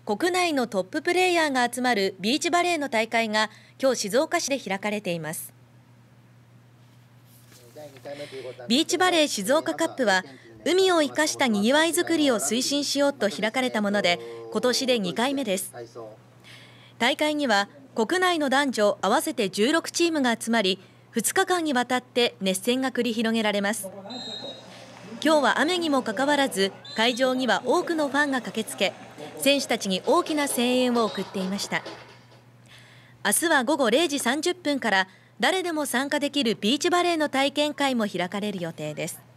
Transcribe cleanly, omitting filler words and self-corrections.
国内のトッププレーヤーが集まるビーチバレーの大会が今日静岡市で開かれています。ビーチバレー静岡カップは海を生かしたにぎわいづくりを推進しようと開かれたもので、今年で2回目です。大会には国内の男女合わせて16チームが集まり、2日間にわたって熱戦が繰り広げられます。今日は雨にもかかわらず会場には多くのファンが駆けつけ、選手たちに大きな声援を送っていました。明日は午後0時30分から誰でも参加できるビーチバレーの体験会も開かれる予定です。